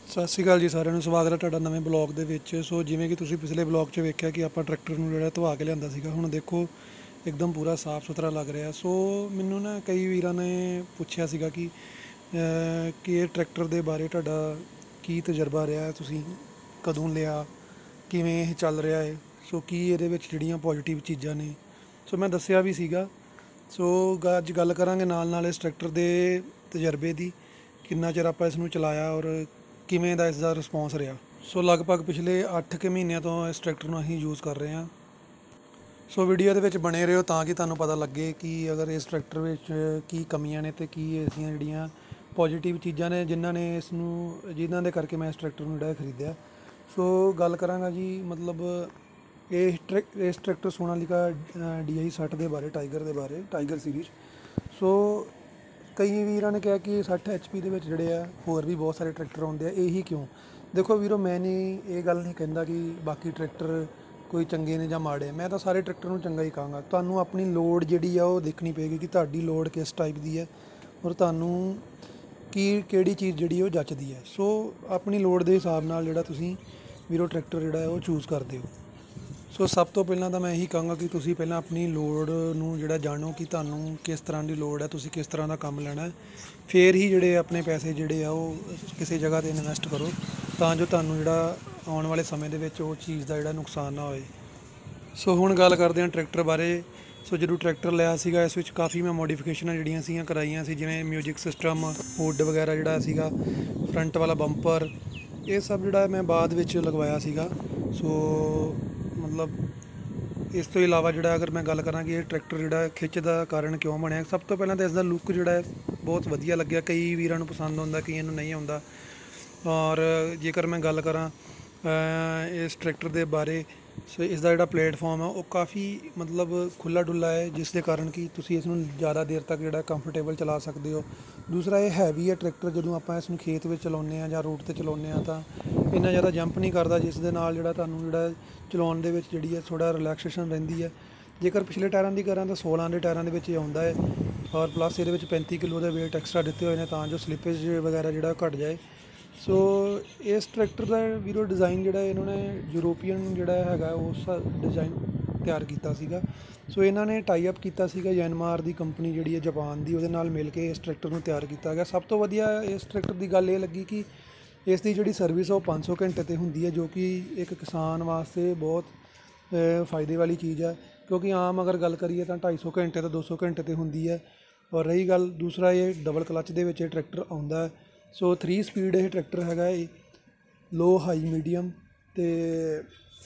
ਸਤਿ ਸ਼੍ਰੀ ਅਕਾਲ ਜੀ ਸਾਰਿਆਂ ਨੂੰ। ਸਵਾਗਤ ਹੈ ਤੁਹਾਡਾ ਨਵੇਂ ਬਲੌਗ ਦੇ ਵਿੱਚ। ਸੋ ਜਿਵੇਂ ਕਿ ਤੁਸੀਂ ਪਿਛਲੇ ਬਲੌਗ 'ਚ ਵੇਖਿਆ ਕਿ ਆਪਾਂ ਟਰੈਕਟਰ ਨੂੰ ਜਿਹੜਾ ਧਵਾ ਕੇ ਲਿਆਂਦਾ ਸੀਗਾ, ਹੁਣ ਦੇਖੋ ਇੱਕਦਮ ਪੂਰਾ ਸਾਫ਼ ਸੁਥਰਾ ਲੱਗ ਰਿਹਾ। ਸੋ ਮੈਨੂੰ ਨਾ ਕਈ ਵੀਰਾਂ ਨੇ ਪੁੱਛਿਆ ਸੀਗਾ ਕਿ ਇਹ ਟਰੈਕਟਰ ਦੇ ਬਾਰੇ ਤੁਹਾਡਾ ਕੀ ਤਜਰਬਾ ਰਿਹਾ, ਤੁਸੀਂ ਕਦੋਂ ਲਿਆ, ਕਿਵੇਂ ਇਹ ਚੱਲ ਰਿਹਾ ਹੈ, ਸੋ ਕੀ ਇਹਦੇ ਵਿੱਚ ਜਿਹੜੀਆਂ ਪੋਜ਼ੀਟਿਵ ਚੀਜ਼ਾਂ ਨੇ। ਸੋ ਮੈਂ ਦੱਸਿਆ ਵੀ ਸੀਗਾ। ਸੋ ਅੱਜ ਗੱਲ ਕਰਾਂਗੇ ਨਾਲ ਨਾਲ ਇਸ ਟਰੈਕਟਰ ਦੇ ਤਜਰਬੇ ਦੀ, ਕਿੰਨਾ ਚਿਰ ਆਪਾਂ ਇਸ ਨੂੰ ਚਲਾਇਆ ਔਰ ਕਿਵੇਂ ਦਾ ਇਸ ਦਾ ਰਿਸਪੌਂਸ ਰਿਹਾ। ਸੋ ਲਗਭਗ ਪਿਛਲੇ 8 ਕੁ ਮਹੀਨਿਆਂ ਤੋਂ ਇਸ ਟਰੈਕਟਰ ਨੂੰ ਅਸੀਂ ਯੂਜ਼ ਕਰ ਰਹੇ ਹਾਂ। ਸੋ ਵੀਡੀਓ ਦੇ ਵਿੱਚ ਬਣੇ ਰਹੋ ਤਾਂ ਕਿ ਤੁਹਾਨੂੰ ਪਤਾ ਲੱਗੇ ਕਿ ਅਗਰ ਇਸ ਟਰੈਕਟਰ ਵਿੱਚ ਕੀ ਕਮੀਆਂ ਨੇ ਅਤੇ ਕੀ ਇਸਦੀਆਂ ਜਿਹੜੀਆਂ ਪੋਜ਼ੀਟਿਵ ਚੀਜ਼ਾਂ ਨੇ ਜਿਨ੍ਹਾਂ ਦੇ ਕਰਕੇ ਮੈਂ ਇਸ ਟਰੈਕਟਰ ਨੂੰ ਜਿਹੜਾ ਖਰੀਦਿਆ। ਸੋ ਗੱਲ ਕਰਾਂਗਾ ਜੀ, ਮਤਲਬ ਇਸ ਟਰੈਕਟਰ ਸੋਨਾਲੀਕਾ DI 60 ਦੇ ਬਾਰੇ, ਟਾਈਗਰ ਸੀਰੀਜ਼। ਸੋ ਕਈ ਵੀਰਾਂ ਨੇ ਕਿਹਾ ਕਿ 60 HP ਦੇ ਵਿੱਚ ਜਿਹੜੇ ਆ ਹੋਰ ਵੀ ਬਹੁਤ ਸਾਰੇ ਟਰੈਕਟਰ ਆਉਂਦੇ ਆ, ਇਹੀ ਕਿਉਂ? ਦੇਖੋ ਵੀਰੋ, ਮੈਂ ਇਹ ਗੱਲ ਨਹੀਂ ਕਹਿੰਦਾ ਕਿ ਬਾਕੀ ਟਰੈਕਟਰ ਕੋਈ ਚੰਗੇ ਨੇ ਜਾਂ ਮਾੜੇ। ਮੈਂ ਤਾਂ ਸਾਰੇ ਟਰੈਕਟਰ ਨੂੰ ਚੰਗਾ ਹੀ ਕਹਾਂਗਾ। ਤੁਹਾਨੂੰ ਆਪਣੀ ਲੋੜ ਜਿਹੜੀ ਆ ਉਹ ਦੇਖਣੀ ਪਏਗੀ ਕਿ ਤੁਹਾਡੀ ਲੋੜ ਕਿਸ ਟਾਈਪ ਦੀ ਹੈ ਔਰ ਤੁਹਾਨੂੰ ਕਿਹੜੀ ਚੀਜ਼ ਜਿਹੜੀ ਉਹ ਜੱਚਦੀ ਹੈ। ਸੋ ਆਪਣੀ ਲੋੜ ਦੇ ਹਿਸਾਬ ਨਾਲ ਜਿਹੜਾ ਤੁਸੀਂ ਵੀਰੋ ਟਰੈਕਟਰ ਜਿਹੜਾ ਹੈ ਉਹ ਚੂਜ਼ ਕਰਦੇ ਹੋ। ਸੋ ਸਭ ਤੋਂ ਪਹਿਲਾਂ ਤਾਂ ਮੈਂ ਇਹੀ ਕਹਾਂਗਾ ਕਿ ਤੁਸੀਂ ਪਹਿਲਾਂ ਆਪਣੀ ਲੋੜ ਨੂੰ ਜਿਹੜਾ ਜਾਣੋ ਕਿ ਤੁਹਾਨੂੰ ਕਿਸ ਤਰ੍ਹਾਂ ਦੀ ਲੋੜ ਹੈ, ਤੁਸੀਂ ਕਿਸ ਤਰ੍ਹਾਂ ਦਾ ਕੰਮ ਲੈਣਾ ਹੈ। ਫਿਰ ਹੀ ਜਿਹੜੇ ਆਪਣੇ ਪੈਸੇ ਜਿਹੜੇ ਆ ਉਹ ਕਿਸੇ ਜਗ੍ਹਾ 'ਤੇ ਇਨਵੈਸਟ ਕਰੋ ਤਾਂ ਜੋ ਤੁਹਾਨੂੰ ਜਿਹੜਾ ਆਉਣ ਵਾਲੇ ਸਮੇਂ ਦੇ ਵਿੱਚ ਉਹ ਚੀਜ਼ ਦਾ ਜਿਹੜਾ ਨੁਕਸਾਨ ਨਾ ਹੋਏ। ਸੋ ਹੁਣ ਗੱਲ ਕਰਦੇ ਹਾਂ ਟਰੈਕਟਰ ਬਾਰੇ। ਸੋ ਜਦੋਂ ਟਰੈਕਟਰ ਲਿਆ ਸੀਗਾ, ਇਸ ਵਿੱਚ ਕਾਫੀ ਮੈਂ ਮੋਡੀਫਿਕੇਸ਼ਨਾਂ ਜਿਹੜੀਆਂ ਸੀਗੀਆਂ ਕਰਾਈਆਂ ਸੀ, ਜਿਵੇਂ ਮਿਊਜ਼ਿਕ ਸਿਸਟਮ, ਹੁੱਡ ਵਗੈਰਾ ਜਿਹੜਾ ਸੀਗਾ, ਫਰੰਟ ਵਾਲਾ ਬੰਪਰ, ਇਹ ਸਭ ਜਿਹੜਾ ਮੈਂ ਬਾਅਦ ਵਿੱਚ ਲਗਵਾਇਆ ਸੀਗਾ। ਸੋ ਮਤਲਬ ਇਸ ਤੋਂ ਇਲਾਵਾ ਜਿਹੜਾ ਅਗਰ ਮੈਂ ਗੱਲ ਕਰਾਂ ਕਿ ਇਹ ਟਰੈਕਟਰ ਜਿਹੜਾ ਖਿੱਚ ਦਾ ਕਾਰਨ ਕਿਉਂ ਬਣਿਆ, ਸਭ ਤੋਂ ਪਹਿਲਾਂ ਤਾਂ ਇਸ ਦਾ ਲੁੱਕ ਜਿਹੜਾ ਹੈ ਬਹੁਤ ਵਧੀਆ ਲੱਗਿਆ। ਕਈ ਵੀਰਾਂ ਨੂੰ ਪਸੰਦ ਆਉਂਦਾ, ਕਈਆਂ ਨੂੰ ਨਹੀਂ ਆਉਂਦਾ। ਔਰ ਜੇਕਰ ਮੈਂ ਗੱਲ ਕਰਾਂ ਇਸ ਟਰੈਕਟਰ ਦੇ ਬਾਰੇ, ਸੋ ਇਸ ਦਾ ਜਿਹੜਾ ਪਲੇਟਫਾਰਮ ਹੈ ਉਹ ਕਾਫੀ ਮਤਲਬ ਖੁੱਲ੍ਹਾ ਡੁੱਲਾ ਹੈ, ਜਿਸ ਦੇ ਕਾਰਨ ਕਿ ਤੁਸੀਂ ਇਸ ਨੂੰ ਜ਼ਿਆਦਾ ਦੇਰ ਤੱਕ ਜਿਹੜਾ ਕੰਫਰਟੇਬਲ ਚਲਾ ਸਕਦੇ ਹੋ। ਦੂਸਰਾ, ਇਹ ਹੈਵੀ ਹੈ ਟਰੈਕਟਰ। ਜਦੋਂ ਆਪਾਂ ਇਸ ਨੂੰ ਖੇਤ ਵਿੱਚ ਚਲਾਉਂਦੇ ਹਾਂ ਜਾਂ ਰੋਡ 'ਤੇ ਚਲਾਉਂਦੇ ਹਾਂ ਤਾਂ ਇੰਨਾ ਜ਼ਿਆਦਾ ਜੰਪ ਨਹੀਂ ਕਰਦਾ, ਜਿਸ ਦੇ ਨਾਲ ਜਿਹੜਾ ਤੁਹਾਨੂੰ ਜਿਹੜਾ ਚਲਾਉਣ ਦੇ ਵਿੱਚ ਜਿਹੜੀ ਹੈ ਥੋੜ੍ਹਾ ਰਿਲੈਕਸੇਸ਼ਨ ਰਹਿੰਦੀ ਹੈ। ਜੇਕਰ ਪਿਛਲੇ ਟਾਇਰਾਂ ਦੀ ਕਰਾਂ ਤਾਂ 16 ਦੇ ਟਾਇਰਾਂ ਦੇ ਵਿੱਚ ਇਹ ਆਉਂਦਾ ਹੈ ਔਰ ਪਲੱਸ ਇਹਦੇ ਵਿੱਚ 35 ਕਿਲੋ ਦੇ ਵੇਟ ਐਕਸਟਰਾ ਦਿੱਤੇ ਹੋਏ ਨੇ ਤਾਂ ਜੋ ਸਲਿੱਪੇਜ ਵਗੈਰਾ ਜਿਹੜਾ ਘੱਟ ਜਾਏ। ਸੋ ਇਸ ਟਰੈਕਟਰ ਦਾ ਵੀਰੋ ਡਿਜ਼ਾਈਨ ਜਿਹੜਾ ਇਹਨਾਂ ਨੇ ਯੂਰੋਪੀਅਨ ਜਿਹੜਾ ਹੈਗਾ ਉਸ ਡਿਜ਼ਾਈਨ ਤਿਆਰ ਕੀਤਾ ਸੀਗਾ। ਸੋ ਇਹਨਾਂ ਨੇ ਟਾਈ ਅਪ ਕੀਤਾ ਸੀਗਾ ਯਾਨਮਾਰ ਦੀ ਕੰਪਨੀ ਜਿਹੜੀ ਹੈ ਜਾਪਾਨ ਦੀ, ਉਹਦੇ ਨਾਲ ਮਿਲ ਕੇ ਇਸ ਟਰੈਕਟਰ ਨੂੰ ਤਿਆਰ ਕੀਤਾ ਗਿਆ। ਸਭ ਤੋਂ ਵਧੀਆ ਇਸ ਟਰੈਕਟਰ ਦੀ ਗੱਲ ਇਹ ਲੱਗੀ ਕਿ ਇਸ ਦੀ ਜਿਹੜੀ ਸਰਵਿਸ ਉਹ 500 ਘੰਟੇ 'ਤੇ ਹੁੰਦੀ ਹੈ, ਜੋ ਕਿ ਇੱਕ ਕਿਸਾਨ ਵਾਸਤੇ ਬਹੁਤ ਫਾਇਦੇ ਵਾਲੀ ਚੀਜ਼ ਹੈ, ਕਿਉਂਕਿ ਆਮ ਅਗਰ ਗੱਲ ਕਰੀਏ ਤਾਂ 250 ਘੰਟੇ ਤੋਂ 200 ਘੰਟੇ 'ਤੇ ਹੁੰਦੀ ਹੈ। ਔਰ ਰਹੀ ਗੱਲ ਦੂਸਰਾ, ਇਹ ਡਬਲ ਕਲੱਚ ਦੇ ਵਿੱਚ ਇਹ ਟਰੈਕਟਰ ਆਉਂਦਾ ਹੈ। ਸੋ 3 ਸਪੀਡ ਇਹ ਟਰੈਕਟਰ ਹੈਗਾ, ਇਹ ਲੋ, ਹਾਈ, ਮੀਡੀਅਮ। ਅਤੇ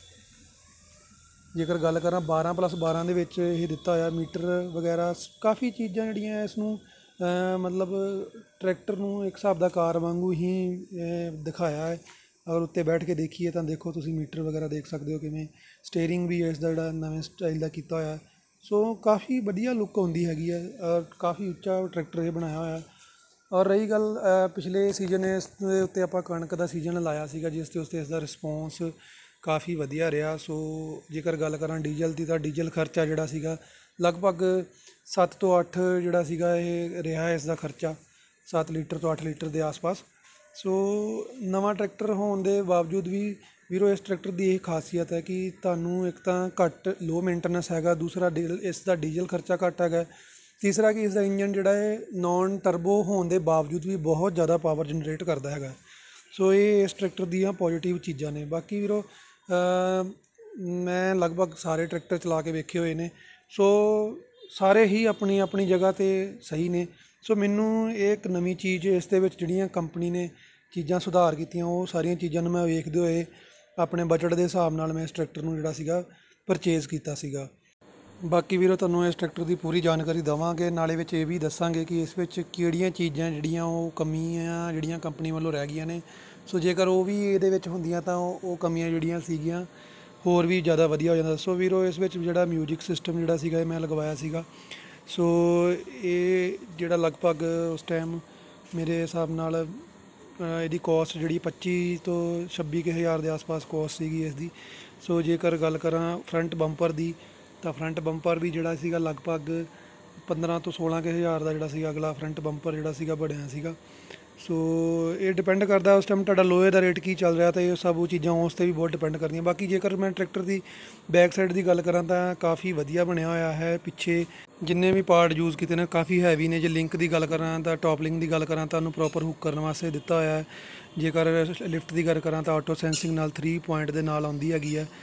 ਜੇਕਰ ਗੱਲ ਕਰਾਂ 12+12 ਦੇ ਵਿੱਚ ਇਹ ਦਿੱਤਾ ਹੋਇਆ ਮੀਟਰ ਵਗੈਰਾ, ਕਾਫੀ ਚੀਜ਼ਾਂ ਜਿਹੜੀਆਂ ਇਸ ਨੂੰ ਮਤਲਬ ਟਰੈਕਟਰ ਨੂੰ ਇੱਕ ਹਿਸਾਬ ਦਾ ਕਾਰ ਵਾਂਗੂ ਹੀ ਦਿਖਾਇਆ ਹੈ। ਅਗਰ ਉੱਤੇ ਬੈਠ ਕੇ ਦੇਖੀਏ ਤਾਂ ਦੇਖੋ ਤੁਸੀਂ ਮੀਟਰ ਵਗੈਰਾ ਦੇਖ ਸਕਦੇ ਹੋ ਕਿਵੇਂ। ਸਟੇਅਰਿੰਗ ਵੀ ਇਸ ਦਾ ਜਿਹੜਾ ਨਵੇਂ ਸਟਾਈਲ ਦਾ ਕੀਤਾ ਹੋਇਆ। ਸੋ ਕਾਫੀ ਵਧੀਆ ਲੁੱਕ ਆਉਂਦੀ ਹੈਗੀ ਹੈ ਔਰ ਕਾਫੀ ਉੱਚਾ ਟਰੈਕਟਰ ਇਹ ਬਣਾਇਆ ਹੋਇਆ। ਔਰ ਰਹੀ ਗੱਲ ਪਿਛਲੇ ਸੀਜ਼ਨ ਇਸ ਦੇ ਉੱਤੇ ਆਪਾਂ ਕਣਕ ਦਾ ਸੀਜ਼ਨ ਲਾਇਆ ਸੀਗਾ, ਜਿਸ ਦੇ ਉੱਤੇ ਇਸ ਦਾ ਰਿਸਪੌਂਸ ਕਾਫੀ ਵਧੀਆ ਰਿਹਾ। ਸੋ ਜੇਕਰ ਗੱਲ ਕਰਾਂ ਡੀਜ਼ਲ ਦੀ ਤਾਂ ਡੀਜ਼ਲ ਖਰਚਾ ਜਿਹੜਾ ਸੀਗਾ ਲਗਭਗ 7 ਤੋਂ 8 ਜਿਹੜਾ ਸੀਗਾ ਇਹ ਰਿਹਾ ਇਸ ਦਾ ਖਰਚਾ, 7 ਲੀਟਰ ਤੋਂ 8 ਲੀਟਰ ਦੇ ਆਸ-ਪਾਸ। ਸੋ ਨਵਾਂ ਟਰੈਕਟਰ ਹੋਣ ਦੇ ਬਾਵਜੂਦ ਵੀ ਵੀਰੋ ਇਸ ਟਰੈਕਟਰ ਦੀ ਇਹ ਖਾਸੀਅਤ ਹੈ ਕਿ ਤੁਹਾਨੂੰ ਇੱਕ ਤਾਂ ਘੱਟ ਲੋ ਮੇਨਟੇਨੈਂਸ ਹੈਗਾ, ਦੂਸਰਾ ਇਸ ਦਾ ਡੀਜ਼ਲ ਖਰਚਾ ਘੱਟ ਹੈਗਾ, ਤੀਸਰਾ ਕਿ ਇਸ ਦਾ ਇੰਜਨ ਜਿਹੜਾ ਹੈ ਨੌਨ ਟਰਬੋ ਹੋਣ ਦੇ ਬਾਵਜੂਦ ਵੀ ਬਹੁਤ ਜ਼ਿਆਦਾ ਪਾਵਰ ਜਨਰੇਟ ਕਰਦਾ ਹੈਗਾ। ਸੋ ਇਹ ਇਸ ਟਰੈਕਟਰ ਦੀਆਂ ਪੋਜ਼ੀਟਿਵ ਚੀਜ਼ਾਂ ਨੇ। ਬਾਕੀ ਵੀਰੋ ਮੈਂ ਲਗਭਗ ਸਾਰੇ ਟਰੈਕਟਰ ਚਲਾ ਕੇ ਵੇਖੇ ਹੋਏ ਨੇ, ਸੋ ਸਾਰੇ ਹੀ ਆਪਣੀ ਆਪਣੀ ਜਗ੍ਹਾ 'ਤੇ ਸਹੀ ਨੇ। ਸੋ ਮੈਨੂੰ ਇਹ ਇੱਕ ਨਵੀਂ ਚੀਜ਼ ਇਸ ਦੇ ਵਿੱਚ ਜਿਹੜੀਆਂ ਕੰਪਨੀ ਨੇ ਚੀਜ਼ਾਂ ਸੁਧਾਰ ਕੀਤੀਆਂ, ਉਹ ਸਾਰੀਆਂ ਚੀਜ਼ਾਂ ਨੂੰ ਮੈਂ ਵੇਖਦੇ ਹੋਏ ਆਪਣੇ ਬਜਟ ਦੇ ਹਿਸਾਬ ਨਾਲ ਮੈਂ ਇਸ ਟਰੈਕਟਰ ਨੂੰ ਜਿਹੜਾ ਸੀਗਾ ਪਰਚੇਜ਼ ਕੀਤਾ ਸੀਗਾ। ਬਾਕੀ ਵੀਰੋ ਤੁਹਾਨੂੰ ਇਸ ਟਰੈਕਟਰ ਦੀ ਪੂਰੀ ਜਾਣਕਾਰੀ ਦੇਵਾਂਗੇ, ਨਾਲੇ ਵਿੱਚ ਇਹ ਵੀ ਦੱਸਾਂਗੇ ਕਿ ਇਸ ਵਿੱਚ ਕਿਹੜੀਆਂ ਚੀਜ਼ਾਂ ਜਿਹੜੀਆਂ ਉਹ ਕਮੀਆਂ ਜਿਹੜੀਆਂ ਕੰਪਨੀ ਵੱਲੋਂ ਰਹਿ ਗਈਆਂ ਨੇ। ਸੋ ਜੇਕਰ ਉਹ ਵੀ ਇਹਦੇ ਵਿੱਚ ਹੁੰਦੀਆਂ ਤਾਂ ਉਹ ਕਮੀਆਂ ਜਿਹੜੀਆਂ ਸੀਗੀਆਂ ਹੋਰ ਵੀ ਜ਼ਿਆਦਾ ਵਧੀਆ ਹੋ ਜਾਂਦਾ। ਸੋ ਵੀਰੋ ਇਸ ਵਿੱਚ ਜਿਹੜਾ ਮਿਊਜ਼ਿਕ ਸਿਸਟਮ ਜਿਹੜਾ ਸੀਗਾ ਇਹ ਮੈਂ ਲਗਵਾਇਆ ਸੀਗਾ। ਸੋ ਇਹ ਜਿਹੜਾ ਲਗਭਗ ਉਸ ਟਾਈਮ ਮੇਰੇ ਹਿਸਾਬ ਨਾਲ ਇਹਦੀ ਕੋਸਟ ਜਿਹੜੀ 25 ਤੋਂ 26 ਕੁ ਹਜ਼ਾਰ ਦੇ ਆਸ-ਪਾਸ ਕੋਸਟ ਸੀਗੀ ਇਸ ਦੀ। ਸੋ ਜੇਕਰ ਗੱਲ ਕਰਾਂ ਫਰੰਟ ਬੰਪਰ ਦੀ ਤਾਂ ਫਰੰਟ ਬੰਪਰ ਵੀ ਜਿਹੜਾ ਸੀਗਾ ਲਗਭਗ 15 ਤੋਂ 16 ਕੁ ਹਜ਼ਾਰ ਦਾ ਜਿਹੜਾ ਸੀਗਾ ਅਗਲਾ ਫਰੰਟ ਬੰਪਰ ਜਿਹੜਾ ਸੀਗਾ ਬਣਿਆ ਸੀਗਾ। ਸੋ ਇਹ ਡਿਪੈਂਡ ਕਰਦਾ ਉਸ ਟਾਈਮ ਤੁਹਾਡਾ ਲੋਹੇ ਦਾ ਰੇਟ ਕੀ ਚੱਲ ਰਿਹਾ, ਅਤੇ ਇਹ ਸਭ ਉਹ ਚੀਜ਼ਾਂ ਉਸ 'ਤੇ ਵੀ ਬਹੁਤ ਡਿਪੈਂਡ ਕਰਦੀਆਂ। ਬਾਕੀ ਜੇਕਰ ਮੈਂ ਟਰੈਕਟਰ ਦੀ ਬੈਕ ਸਾਈਡ ਦੀ ਗੱਲ ਕਰਾਂ ਤਾਂ ਕਾਫੀ ਵਧੀਆ ਬਣਿਆ ਹੋਇਆ ਹੈ। ਪਿੱਛੇ ਜਿੰਨੇ ਵੀ ਪਾਰਟ ਯੂਜ਼ ਕੀਤੇ ਨੇ ਕਾਫੀ ਹੈਵੀ ਨੇ। ਜੇ ਲਿੰਕ ਦੀ ਗੱਲ ਕਰਾਂ ਤਾਂ ਟੌਪ ਲਿੰਕ ਦੀ ਗੱਲ ਕਰਾਂ ਤਾਂ ਉਹਨੂੰ ਪ੍ਰੋਪਰ ਹੁੱਕ ਕਰਨ ਵਾਸਤੇ ਦਿੱਤਾ ਹੋਇਆ ਹੈ। ਜੇਕਰ ਲਿਫਟ ਦੀ ਗੱਲ ਕਰਾਂ ਤਾਂ ਆਟੋ ਸੈਂਸਿੰਗ ਨਾਲ 3 ਪੁਆਇੰਟ ਦੇ ਨਾਲ ਆਉਂਦੀ ਹੈਗੀ ਹੈ।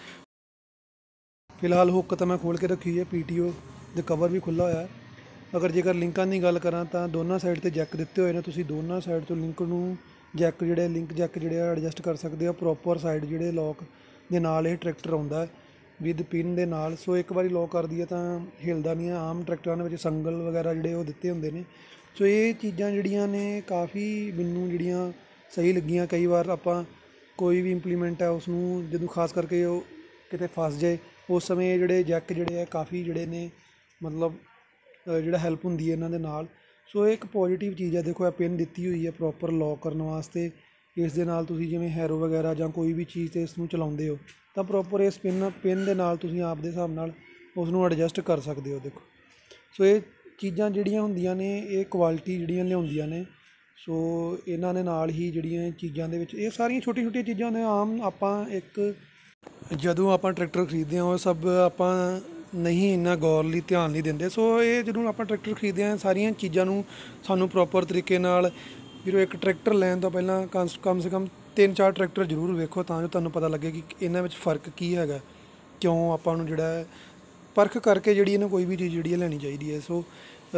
ਫਿਲਹਾਲ ਹੁੱਕ ਤਾਂ ਮੈਂ ਖੋਲ੍ਹ ਕੇ ਰੱਖੀ ਹੈ, PTO ਦੇ ਕਵਰ ਵੀ ਖੁੱਲ੍ਹਾ ਹੋਇਆ ਹੈ। ਅਗਰ ਜੇਕਰ ਲਿੰਕਾਂ ਦੀ ਗੱਲ ਕਰਾਂ ਤਾਂ ਦੋਨਾਂ ਸਾਈਡ 'ਤੇ ਜੈਕ ਦਿੱਤੇ ਹੋਏ ਨੇ, ਤੁਸੀਂ ਦੋਨਾਂ ਸਾਈਡ ਤੋਂ ਲਿੰਕ ਨੂੰ ਜੈਕ ਜਿਹੜੇ ਲਿੰਕ ਜੈਕ ਜਿਹੜੇ ਆ ਐਡਜਸਟ ਕਰ ਸਕਦੇ ਹੋ ਪ੍ਰੋਪਰ ਸਾਈਡ ਜਿਹੜੇ ਲੋਕ ਦੇ ਨਾਲ ਇਹ ਟਰੈਕਟਰ ਆਉਂਦਾ ਵਿਦ ਪਿਨ ਦੇ ਨਾਲ। ਸੋ ਇੱਕ ਵਾਰੀ ਲੋਕ ਕਰ ਦਈਏ ਤਾਂ ਹਿਲਦਾ ਨਹੀਂ ਹੈ। ਆਮ ਟਰੈਕਟਰਾਂ ਦੇ ਵਿੱਚ ਸੰਗਲ ਵਗੈਰਾ ਜਿਹੜੇ ਉਹ ਦਿੱਤੇ ਹੁੰਦੇ ਨੇ। ਸੋ ਇਹ ਚੀਜ਼ਾਂ ਜਿਹੜੀਆਂ ਨੇ ਕਾਫੀ ਮੈਨੂੰ ਜਿਹੜੀਆਂ ਸਹੀ ਲੱਗੀਆਂ। ਕਈ ਵਾਰ ਆਪਾਂ ਕੋਈ ਵੀ ਇੰਪਲੀਮੈਂਟ ਹੈ ਉਸ ਨੂੰ ਜਦੋਂ ਖਾਸ ਕਰਕੇ ਉਹ ਕਿਤੇ ਫਸ ਜਾਏ ਉਸ ਸਮੇਂ ਜਿਹੜੇ ਜੈਕ ਜਿਹੜੇ ਆ ਕਾਫੀ ਜਿਹੜੇ ਨੇ ਮਤਲਬ ਜਿਹੜਾ ਹੈਲਪ ਹੁੰਦੀ ਹੈ ਇਹਨਾਂ ਦੇ ਨਾਲ। ਸੋ ਇਹ ਇੱਕ ਪੋਜ਼ੀਟਿਵ ਚੀਜ਼ ਹੈ। ਦੇਖੋ ਇਹ ਪਿੰਨ ਦਿੱਤੀ ਹੋਈ ਹੈ ਪ੍ਰੋਪਰ ਲੌਕ ਕਰਨ ਵਾਸਤੇ। ਇਸ ਦੇ ਨਾਲ ਤੁਸੀਂ ਜਿਵੇਂ ਹੈਰੋ ਵਗੈਰਾ ਜਾਂ ਕੋਈ ਵੀ ਚੀਜ਼ 'ਤੇ ਇਸ ਨੂੰ ਚਲਾਉਂਦੇ ਹੋ ਤਾਂ ਪ੍ਰੋਪਰ ਇਸ ਪਿੰਨ ਦੇ ਨਾਲ ਤੁਸੀਂ ਆਪ ਦੇ ਹਿਸਾਬ ਨਾਲ ਉਸ ਨੂੰ ਐਡਜਸਟ ਕਰ ਸਕਦੇ ਹੋ। ਦੇਖੋ ਸੋ ਇਹ ਚੀਜ਼ਾਂ ਜਿਹੜੀਆਂ ਹੁੰਦੀਆਂ ਨੇ ਇਹ ਕੁਆਲਿਟੀ ਜਿਹੜੀਆਂ ਲਿਆਉਂਦੀਆਂ ਨੇ। ਸੋ ਇਹਨਾਂ ਦੇ ਨਾਲ ਹੀ ਜਿਹੜੀਆਂ ਚੀਜ਼ਾਂ ਦੇ ਵਿੱਚ ਇਹ ਸਾਰੀਆਂ ਛੋਟੀਆਂ ਛੋਟੀਆਂ ਚੀਜ਼ਾਂ ਨੇ ਆਮ ਆਪਾਂ ਇੱਕ ਜਦੋਂ ਆਪਾਂ ਟਰੈਕਟਰ ਖਰੀਦਦੇ ਹਾਂ ਉਹ ਸਭ ਆਪਾਂ ਨਹੀਂ ਇੰਨਾ ਗੌਰ ਲਈ ਧਿਆਨ ਨਹੀਂ ਦਿੰਦੇ। ਸੋ ਇਹ ਜਦੋਂ ਆਪਾਂ ਟਰੈਕਟਰ ਖਰੀਦਦੇ ਹਾਂ ਸਾਰੀਆਂ ਚੀਜ਼ਾਂ ਨੂੰ ਸਾਨੂੰ ਪ੍ਰੋਪਰ ਤਰੀਕੇ ਨਾਲ ਵੀਰੋ ਇੱਕ ਟਰੈਕਟਰ ਲੈਣ ਤੋਂ ਪਹਿਲਾਂ ਕਮ ਸੇ ਕਮ 3-4 ਟਰੈਕਟਰ ਜ਼ਰੂਰ ਵੇਖੋ ਤਾਂ ਜੋ ਤੁਹਾਨੂੰ ਪਤਾ ਲੱਗੇ ਕਿ ਇਹਨਾਂ ਵਿੱਚ ਫ਼ਰਕ ਕੀ ਹੈਗਾ, ਕਿਉਂ ਆਪਾਂ ਨੂੰ ਜਿਹੜਾ ਹੈ ਪਰਖ ਕਰਕੇ ਜਿਹੜੀ ਇਹਨੂੰ ਕੋਈ ਵੀ ਚੀਜ਼ ਜਿਹੜੀ ਹੈ ਲੈਣੀ ਚਾਹੀਦੀ ਹੈ। ਸੋ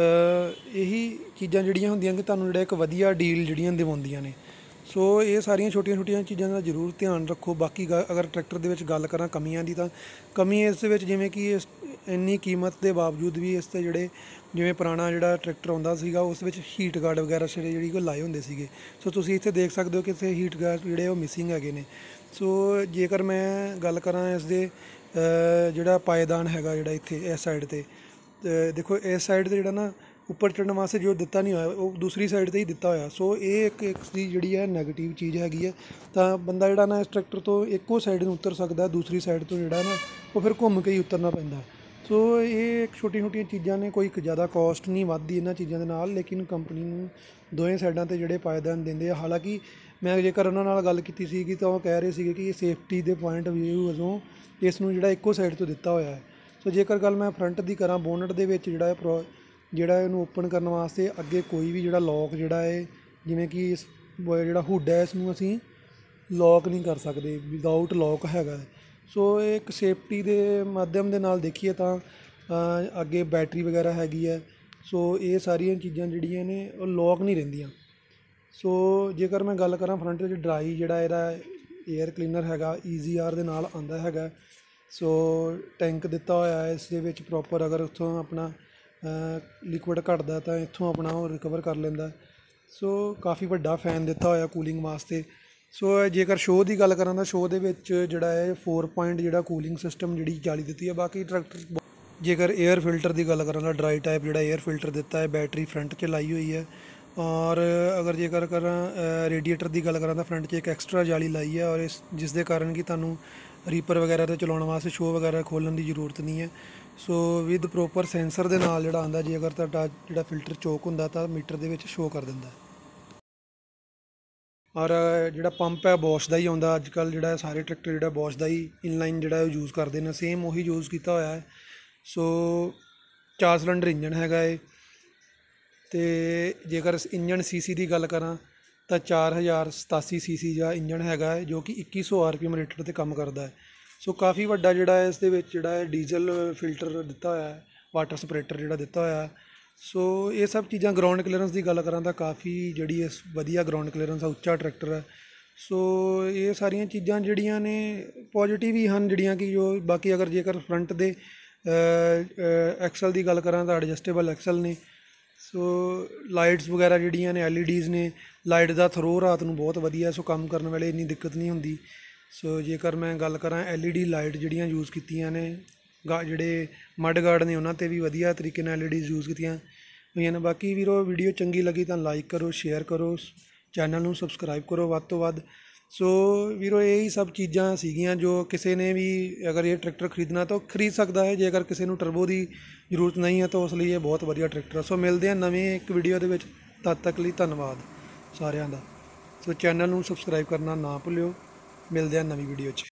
ਇਹੀ ਚੀਜ਼ਾਂ ਜਿਹੜੀਆਂ ਹੁੰਦੀਆਂ ਕਿ ਤੁਹਾਨੂੰ ਜਿਹੜਾ ਇੱਕ ਵਧੀਆ ਡੀਲ ਜਿਹੜੀਆਂ ਦਿਵਾਉਂਦੀਆਂ ਨੇ। ਸੋ ਇਹ ਸਾਰੀਆਂ ਛੋਟੀਆਂ ਛੋਟੀਆਂ ਚੀਜ਼ਾਂ ਦਾ ਜ਼ਰੂਰ ਧਿਆਨ ਰੱਖੋ। ਬਾਕੀ ਅਗਰ ਟਰੈਕਟਰ ਦੇ ਵਿੱਚ ਗੱਲ ਕਰਾਂ ਕਮੀਆਂ ਦੀ ਤਾਂ ਕਮੀ ਇਸ ਦੇ ਵਿੱਚ ਜਿਵੇਂ ਕਿ ਇਸ ਇੰਨੀ ਕੀਮਤ ਦੇ ਬਾਵਜੂਦ ਵੀ ਇਸ 'ਤੇ ਜਿਹੜੇ ਜਿਵੇਂ ਪੁਰਾਣਾ ਜਿਹੜਾ ਟਰੈਕਟਰ ਆਉਂਦਾ ਸੀਗਾ ਉਸ ਵਿੱਚ ਹੀਟ ਗਾਰਡ ਵਗੈਰਾ ਜਿਹੜੀ ਕੋਈ ਲਾਏ ਹੁੰਦੇ ਸੀਗੇ। ਸੋ ਤੁਸੀਂ ਇੱਥੇ ਦੇਖ ਸਕਦੇ ਹੋ ਕਿ ਇੱਥੇ ਹੀਟ ਗਾਰਡ ਜਿਹੜੇ ਉਹ ਮਿਸਿੰਗ ਹੈਗੇ ਨੇ। ਸੋ ਜੇਕਰ ਮੈਂ ਗੱਲ ਕਰਾਂ ਇਸ ਦੇ ਜਿਹੜਾ ਪਾਏਦਾਨ ਹੈਗਾ ਜਿਹੜਾ ਇੱਥੇ ਇਸ ਸਾਈਡ 'ਤੇ ਦੇਖੋ ਇਸ ਸਾਈਡ 'ਤੇ ਜਿਹੜਾ ਨਾ ਉੱਪਰ ਚੜ੍ਹਨ ਵਾਸਤੇ ਜੋ ਦਿੱਤਾ ਨਹੀਂ ਹੋਇਆ ਉਹ ਦੂਸਰੀ ਸਾਈਡ 'ਤੇ ਹੀ ਦਿੱਤਾ ਹੋਇਆ। ਸੋ ਇਹ ਇੱਕ ਦੀ ਜਿਹੜੀ ਹੈ ਨੈਗੇਟਿਵ ਚੀਜ਼ ਹੈਗੀ ਹੈ। ਤਾਂ ਬੰਦਾ ਜਿਹੜਾ ਨਾ ਇਸ ਟਰੈਕਟਰ ਤੋਂ ਇੱਕੋ ਸਾਈਡ ਨੂੰ ਉਤਰ ਸਕਦਾ, ਦੂਸਰੀ ਸਾਈਡ ਤੋਂ ਜਿਹੜਾ ਨਾ ਉਹ ਫਿਰ ਘੁੰਮ ਕੇ ਹੀ ਉਤਰਨਾ ਪੈਂਦਾ। ਸੋ ਇਹ ਇੱਕ ਛੋਟੀਆਂ ਛੋਟੀਆਂ ਚੀਜ਼ਾਂ ਨੇ, ਕੋਈ ਜ਼ਿਆਦਾ ਕੋਸਟ ਨਹੀਂ ਵੱਧਦੀ ਇਹਨਾਂ ਚੀਜ਼ਾਂ ਦੇ ਨਾਲ, ਲੇਕਿਨ ਕੰਪਨੀ ਨੂੰ ਦੋਵੇਂ ਸਾਈਡਾਂ 'ਤੇ ਜਿਹੜੇ ਪਾਏਦਾਨ ਦਿੰਦੇ ਆ। ਹਾਲਾਂਕਿ ਮੈਂ ਜੇਕਰ ਉਹਨਾਂ ਨਾਲ ਗੱਲ ਕੀਤੀ ਸੀਗੀ ਤਾਂ ਉਹ ਕਹਿ ਰਹੇ ਸੀਗੇ ਕਿ ਸੇਫਟੀ ਦੇ ਪੁਆਇੰਟ ਵਿਊ ਵਜੋਂ ਇਸ ਨੂੰ ਜਿਹੜਾ ਇੱਕੋ ਸਾਈਡ ਤੋਂ ਦਿੱਤਾ ਹੋਇਆ ਹੈ। ਸੋ ਜੇਕਰ ਗੱਲ ਮੈਂ ਫਰੰਟ ਦੀ ਕਰਾਂ ਬੋਨਟ ਦੇ ਵਿੱਚ ਜਿਹੜਾ ਇਹਨੂੰ ਓਪਨ ਕਰਨ ਵਾਸਤੇ ਅੱਗੇ ਕੋਈ ਵੀ ਜਿਹੜਾ ਲੌਕ ਜਿਹੜਾ ਹੈ ਜਿਵੇਂ ਕਿ ਇਸ ਜਿਹੜਾ ਹੁੱਡ ਹੈ ਇਸ ਨੂੰ ਅਸੀਂ ਲੌਕ ਨਹੀਂ ਕਰ ਸਕਦੇ, ਵਿਦਆਊਟ ਲੌਕ ਹੈਗਾ। ਸੋ ਇਹ ਇੱਕ ਸੇਫਟੀ ਦੇ ਮਾਧਿਅਮ ਦੇ ਨਾਲ ਦੇਖੀਏ ਤਾਂ ਅੱਗੇ ਬੈਟਰੀ ਵਗੈਰਾ ਹੈਗੀ ਹੈ। ਸੋ ਇਹ ਸਾਰੀਆਂ ਚੀਜ਼ਾਂ ਜਿਹੜੀਆਂ ਨੇ ਉਹ ਲੌਕ ਨਹੀਂ ਰਹਿੰਦੀਆਂ। ਸੋ ਜੇਕਰ ਮੈਂ ਗੱਲ ਕਰਾਂ ਫਰੰਟ ਵਿੱਚ ਡਰਾਈ ਜਿਹੜਾ ਇਹਦਾ ਏਅਰ ਕਲੀਨਰ ਹੈਗਾ EasyR ਦੇ ਨਾਲ ਆਉਂਦਾ ਹੈਗਾ। ਸੋ ਟੈਂਕ ਦਿੱਤਾ ਹੋਇਆ ਹੈ ਇਸ ਦੇ ਵਿੱਚ ਪ੍ਰੋਪਰ, ਅਗਰ ਉੱਥੋਂ ਆਪਣਾ ਲਿਕੁਇਡ ਘਟਦਾ ਤਾਂ ਇੱਥੋਂ ਆਪਣਾ ਉਹ ਰਿਕਵਰ ਕਰ ਲੈਂਦਾ। ਸੋ ਕਾਫੀ ਵੱਡਾ ਫੈਨ ਦਿੱਤਾ ਹੋਇਆ ਕੂਲਿੰਗ ਵਾਸਤੇ। ਸੋ ਜੇਕਰ ਸ਼ੋਅ ਦੀ ਗੱਲ ਕਰਾਂ ਤਾਂ ਸ਼ੋਅ ਦੇ ਵਿੱਚ ਜਿਹੜਾ ਹੈ 4 ਪੁਆਇੰਟ ਜਿਹੜਾ ਕੂਲਿੰਗ ਸਿਸਟਮ ਜਿਹੜੀ ਜਾਲੀ ਦਿੱਤੀ ਹੈ। ਬਾਕੀ ਟਰੈਕਟਰ ਜੇਕਰ 에ਅਰ ਫਿਲਟਰ ਦੀ ਗੱਲ ਕਰਾਂ ਤਾਂ ਡਰਾਈ ਟਾਈਪ ਜਿਹੜਾ 에ਅਰ ਫਿਲਟਰ ਦਿੱਤਾ ਹੈ, ਬੈਟਰੀ ਫਰੰਟ 'ਚ ਲਾਈ ਹੋਈ ਹੈ। ਔਰ ਅਗਰ ਜੇਕਰ ਕਰਾਂ ਰੇਡੀਏਟਰ ਦੀ ਗੱਲ ਕਰਾਂ ਤਾਂ ਫਰੰਟ 'ਚ ਇੱਕ ਐਕਸਟਰਾ ਜਾਲੀ ਲਾਈ ਹੈ ਔਰ ਜਿਸ ਦੇ ਕਾਰਨ ਕਿ ਤੁਹਾਨੂੰ ਰੀਪਰ ਵਗੈਰਾ 'ਤੇ ਚਲਾਉਣ ਵਾਸਤੇ ਸ਼ੋਅ ਵਗੈਰਾ ਖੋਲ੍ਹਣ ਦੀ ਜ਼ਰੂਰਤ ਨਹੀਂ ਹੈ। ਸੋ ਵਿਦ ਪ੍ਰੋਪਰ ਸੈਂਸਰ ਦੇ ਨਾਲ ਜਿਹੜਾ ਆਉਂਦਾ, ਜੇ ਅਗਰ ਤੁਹਾਡਾ ਜਿਹੜਾ ਫਿਲਟਰ ਚੋਕ ਹੁੰਦਾ ਤਾਂ ਮੀਟਰ ਦੇ ਵਿੱਚ ਸ਼ੋਅ ਕਰ ਦਿੰਦਾ। ਔਰ ਜਿਹੜਾ ਪੰਪ ਹੈ ਬੋਸ਼ ਦਾ ਹੀ ਆਉਂਦਾ। ਅੱਜ ਕੱਲ੍ਹ ਜਿਹੜਾ ਸਾਰੇ ਟਰੈਕਟਰ ਜਿਹੜਾ ਬੋਸ਼ ਦਾ ਹੀ ਇਨਲਾਈਨ ਜਿਹੜਾ ਉਹ ਯੂਜ਼ ਕਰਦੇ ਨੇ, ਸੇਮ ਉਹੀ ਯੂਜ਼ ਕੀਤਾ ਹੋਇਆ ਹੈ। ਸੋ 4 ਸਿਲੰਡਰ ਇੰਜਨ ਹੈਗਾ ਹੈ। ਅਤੇ ਜੇਕਰ ਇੰਜਨ CC ਦੀ ਗੱਲ ਕਰਾਂ ਤਾਂ 4087 CC ਦਾ ਇੰਜਨ ਹੈਗਾ ਹੈ ਜੋ ਕਿ 2100 RPM ਰੇਟਰ 'ਤੇ ਕੰਮ ਕਰਦਾ ਹੈ। ਸੋ ਕਾਫੀ ਵੱਡਾ ਜਿਹੜਾ ਹੈ ਇਸ ਦੇ ਵਿੱਚ ਜਿਹੜਾ ਹੈ ਡੀਜ਼ਲ ਫਿਲਟਰ ਦਿੱਤਾ ਹੋਇਆ ਹੈ, ਵਾਟਰ ਸਪਰੇਟਰ ਜਿਹੜਾ ਦਿੱਤਾ ਹੋਇਆ। ਸੋ ਇਹ ਸਭ ਚੀਜ਼ਾਂ ਗਰਾਊਂਡ ਕਲੀਅਰੈਂਸ ਦੀ ਗੱਲ ਕਰਾਂ ਤਾਂ ਕਾਫੀ ਜਿਹੜੀ ਵਧੀਆ ਗਰਾਊਂਡ ਕਲੀਅਰੈਂਸ ਆ, ਉੱਚਾ ਟਰੈਕਟਰ ਹੈ। ਸੋ ਇਹ ਸਾਰੀਆਂ ਚੀਜ਼ਾਂ ਜਿਹੜੀਆਂ ਨੇ ਪੋਜ਼ੀਟਿਵ ਹੀ ਹਨ ਜਿਹੜੀਆਂ ਕਿ ਜੋ ਬਾਕੀ ਅਗਰ ਜੇਕਰ ਫਰੰਟ ਦੇ ਐਕਸਲ ਦੀ ਗੱਲ ਕਰਾਂ ਤਾਂ ਐਡਜਸਟੇਬਲ ਐਕਸਲ ਨੇ। ਸੋ ਲਾਈਟਸ ਵਗੈਰਾ ਜਿਹੜੀਆਂ ਨੇ LEDs ਨੇ, ਲਾਈਟ ਦਾ ਥਰੋ ਰਾਤ ਨੂੰ ਬਹੁਤ ਵਧੀਆ, ਸੋ ਕੰਮ ਕਰਨ ਵੇਲੇ ਇੰਨੀ ਦਿੱਕਤ ਨਹੀਂ ਹੁੰਦੀ। ਸੋ ਜੇਕਰ ਮੈਂ ਗੱਲ ਕਰਾਂ LED ਲਾਈਟ ਜਿਹੜੀਆਂ ਯੂਜ਼ ਕੀਤੀਆਂ ਨੇ ਜਿਹੜੇ ਮੱਡ ਗਾਰਡ ਨੇ ਉਹਨਾਂ 'ਤੇ ਵੀ ਵਧੀਆ ਤਰੀਕੇ ਨਾਲ LEDs ਯੂਜ਼ ਕੀਤੀਆਂ ਹੋਈਆਂ ਨੇ। ਬਾਕੀ ਵੀਰੋ ਵੀਡੀਓ ਚੰਗੀ ਲੱਗੀ ਤਾਂ ਲਾਈਕ ਕਰੋ, ਸ਼ੇਅਰ ਕਰੋ, ਚੈਨਲ ਨੂੰ ਸਬਸਕ੍ਰਾਈਬ ਕਰੋ ਵੱਧ ਤੋਂ ਵੱਧ। ਸੋ ਵੀਰੋ ਇਹੀ ਸਭ ਚੀਜ਼ਾਂ ਸੀਗੀਆਂ ਜੋ ਕਿਸੇ ਨੇ ਵੀ ਅਗਰ ਇਹ ਟਰੈਕਟਰ ਖਰੀਦਣਾ ਤਾਂ ਉਹ ਖਰੀਦ ਸਕਦਾ ਹੈ। ਜੇਕਰ ਕਿਸੇ ਨੂੰ ਟਰਬੋ ਦੀ ਜ਼ਰੂਰਤ ਨਹੀਂ ਹੈ ਤਾਂ ਉਸ ਲਈ ਇਹ ਬਹੁਤ ਵਧੀਆ ਟਰੈਕਟਰ ਹੈ। ਸੋ ਮਿਲਦੇ ਹਾਂ ਨਵੇਂ ਇੱਕ ਵੀਡੀਓ ਦੇ ਵਿੱਚ, ਤਦ ਤੱਕ ਲਈ ਧੰਨਵਾਦ। ਸਾਰਿਆਂ ਦਾ। ਸੋ ਚੈਨਲ ਨੂੰ ਸਬਸਕ੍ਰਾਈਬ ਕਰਨਾ ਨਾ ਭੁੱਲਿਓ। ਮਿਲਦੇ ਹਾਂ ਨਵੀਂ ਵੀਡੀਓ 'ਚ।